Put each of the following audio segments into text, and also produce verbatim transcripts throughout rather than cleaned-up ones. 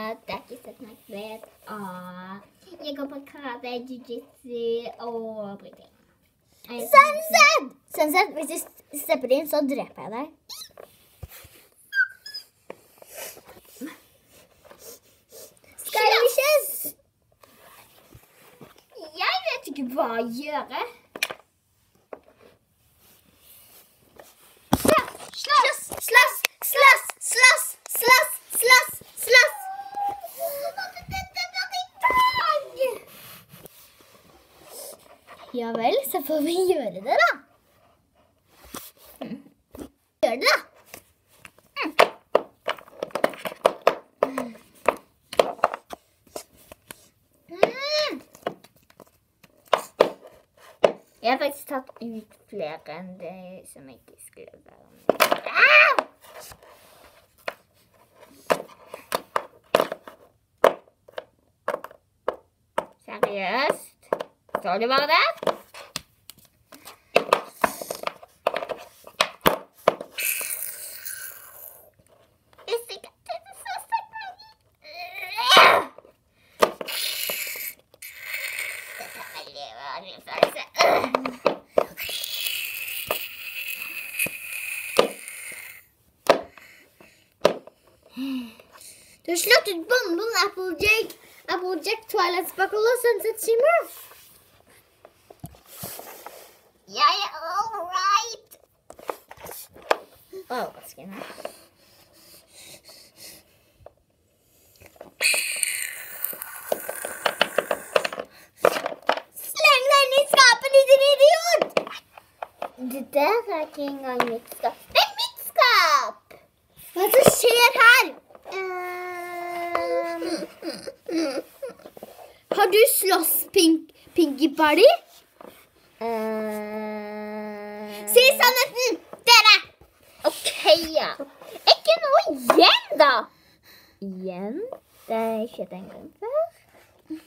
det er ikke søtmarkved. Jeg går på karate, jiu-jitsu og bryting. Sunset! Sunset, hvis du stepper inn, så dreper jeg deg. Skylicious! Jeg vet ikke hva å gjøre. Slåss, slåss, slåss, slåss, slåss, slåss, slåss. Ja vel, så får vi gjøre det da. Gjør det da. Jeg har faktisk tatt ut flere enn det som ikke skulle være med. Ah! Seriøst? Står du bare der? Hvis ikke det er så sterkt meg. Dette er veldig vanlig følelse. Du har sluttet Bonbon, Applejack, Applejack, Twilight Sparkle og Sunset Shimmer. Jeg er all right. Overraskende. Sleng deg inn i skapet, din idiot! Det der er ikke engang mitt skap. Det er mitt skap! Hva er det som skjer her? Um, Har du slåss, Pink, Pinky Party? uh, Si sannheten, dere! Ok, ja. Ikke noe igjen, da. Igjen? Det har jeg skjedd en gang før.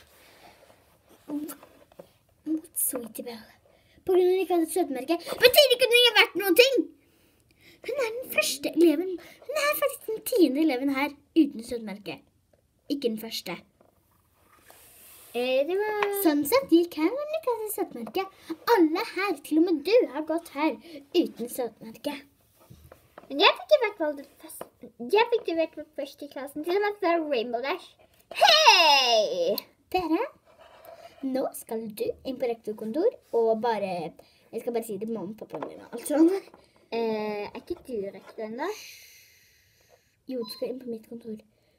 Sweetie Belle. På grunn av at du ikke hadde et søtmerke, betyr ikke det ikke vært noen ting. Hun er den første eleven. Hun er faktisk den tiende eleven her uten søtmerke. Ikke den første. Eh, det var... Sunset gikk her, men ikke hadde søtmerke. Alle her, til og med du, har gått her uten søtmerke. Men jeg fikk ikke vært valgt først. Jeg fikk ikke vært først i klassen til og med før Rainbow Dash. Hei! Dere, nå skal du inn på rektorkontor og bare, jeg skal bare si det til mamma og pappa mine, altså. Eh, er ikke du rektor enda? Jo, du skal inn på mitt kontor.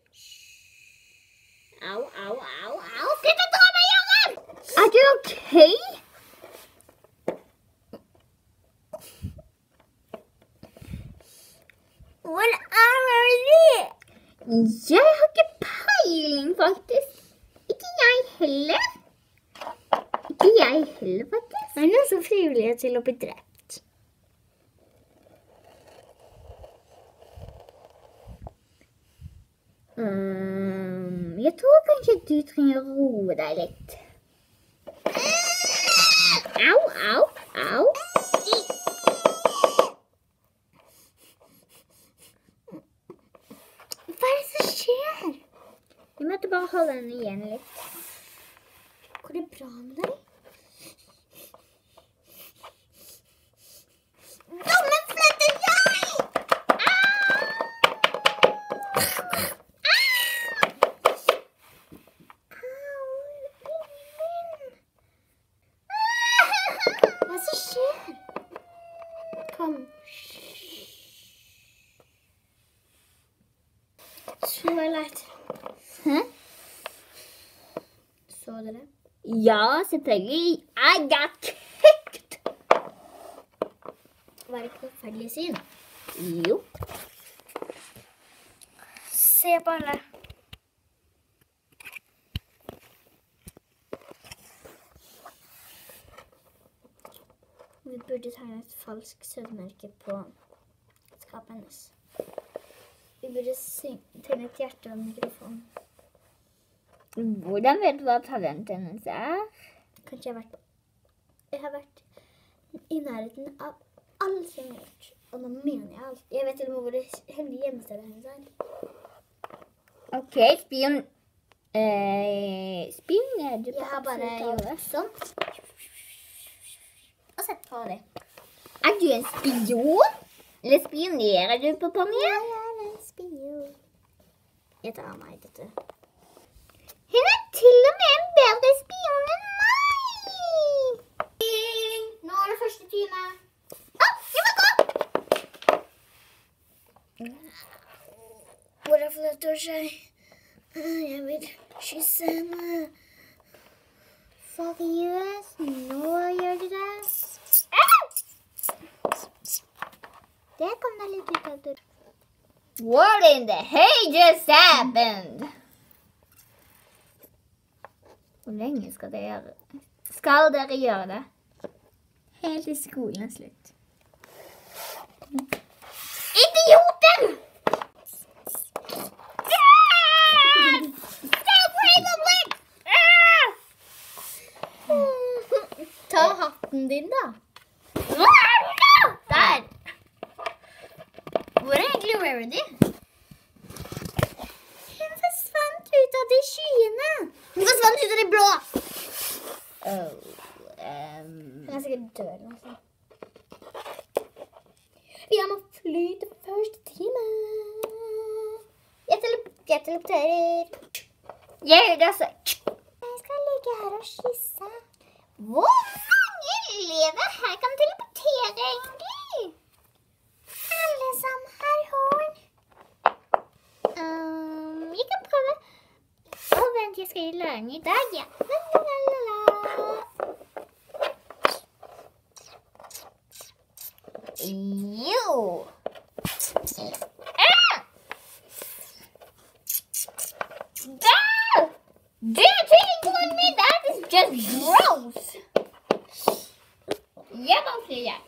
Au, au, au, au. Slutt å dra meg i øret! Er du ok? Hvor er det? Jeg har ikke peiling, faktisk. Ikke jeg heller. Ikke jeg heller, faktisk. Er det noen som frivillig til å bli drept? Um, jeg tror kanskje du trenger å roe deg litt. Au, au, au. Hva er det som skjer? Vi måtte bare holde henne igjen litt. Går det bra med deg? Dumme flytter jeg! Hva som skjer? Kom. Twilight. Hæ? Så dere? Ja, selvfølgelig. I got kicked. Var det ikke forferdelig syn? Jo. Se på alle. Vi burde tegne et falsk søtmerke på skapet hennes. Vi burde tegne et hjerte og en mikrofon. Hvordan vet du hva talentet hennes er? Kanskje jeg har vært på... Jeg har vært i nærheten av alt som jeg har gjort. Og nå mener jeg alt. Jeg vet til og med hvor det hemmelige hjemmestedet hennes er. Ok, spion... Eh, spionerer du på Jeg har bare absolutt alle? gjort sånn. Og sett på det. Er du en spion? Eller spionerer du på Pommy? Jeg er en spion. Jeg tar av meg dette. Hun er til og med en bedre spion enn meg! Nå er det første time. Å, jeg må gå! Hvor er Fløte og Skjei? Jeg vil kysse henne. Seriøst, nå gjør du det? Det kom da litt ut av det. What in the hell just happened? Hvor lenge skal dere gjøre det? Skal dere gjøre det? Helt til skolen er slutt. Idioter! Ta hatten din da. Der! Hvor er egentlig Rarity? Hun forsvant ut av de skyene. Hun forsvant ut av de blå. Oh, um... Hun er sikkert død eller noe sånt. Jeg må fly til første time. Jeg, tele jeg teleporterer. Jeg gjør det også. Jeg skal ligge her og kysse. Hvor mange elever her kan teleportere egentlig? Alle som har horn. Um, jeg kan prøve. Å, vent, jeg skal lære den i dag, ja. Lalalala. Jo. Ah! Der! Det er tvillingbroren min. That is just gross. Jeg må fly, ja.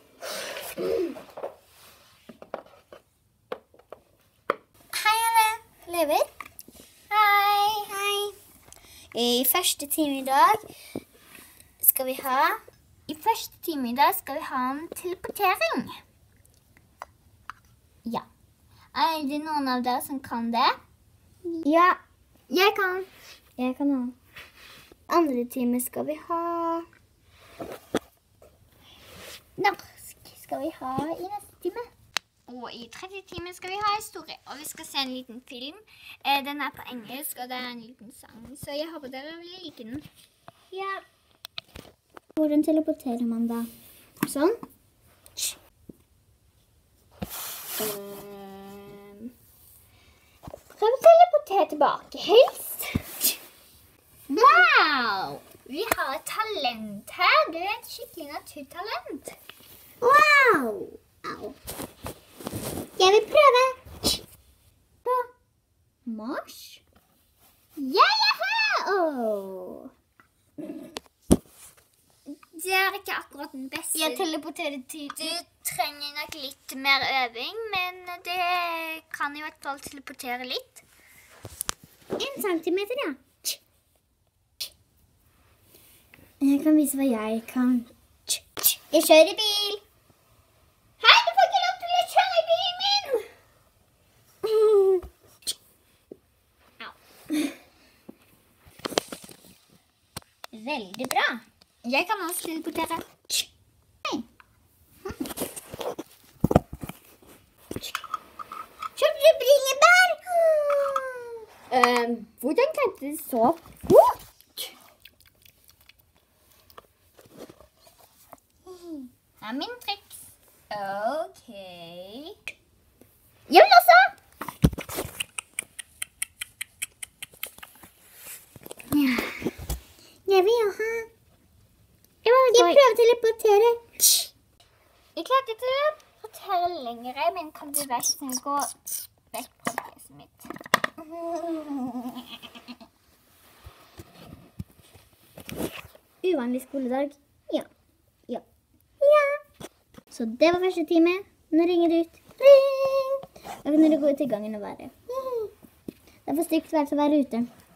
Hei, alle. Lever. Hei. Hei. I første time i dag skal vi ha... I første time i dag skal vi ha en teleportering. Ja. Er det noen av dere som kan det? Ja, jeg kan. Jeg kan ha. Andre time skal vi ha... Norsk skal vi ha i neste time. Og i tredje time skal vi ha historie. Og vi skal se en liten film. Eh, Den er på engelsk, og det er en liten sang. Så jeg håper dere vil like den. Ja. Hvordan teleporterer man da? Sånn? Um, prøv å teleportere tilbake, helst. Wow! Vi har et talent her. Du er et skikkelig naturtalent. Wow! Au. Jeg vil prøve. På Mars? Jeg er her! Åh. Det er ikke akkurat den beste. Jeg teleporterer til... Du trenger nok litt mer øving, men det kan i hvert fall teleportere litt. En centimeter, ja. Jeg kan vise hva jeg kan. Jeg kjører bil. Hei, du får ikke lov til å kjøre i bilen min! Au. Veldig bra. Jeg kan også teleportere. Hei. Kjøpte du bringebær? Um, hvordan klarte du så fort? Her er min triks. Ok. Jeg vil også. Jeg vil jo ha... Jeg prøver å teleportere. Jeg klarte ikke å teleportere lengre, men kan du være snill gå vekk fra fjeset mitt? Uvanlig skoledag. Ja. Ja. Ja. Så det var første time. Nå ringer det ut. Ring! Da kan dere gå ut i gangen og være. Det er for stygt vær til å være ute.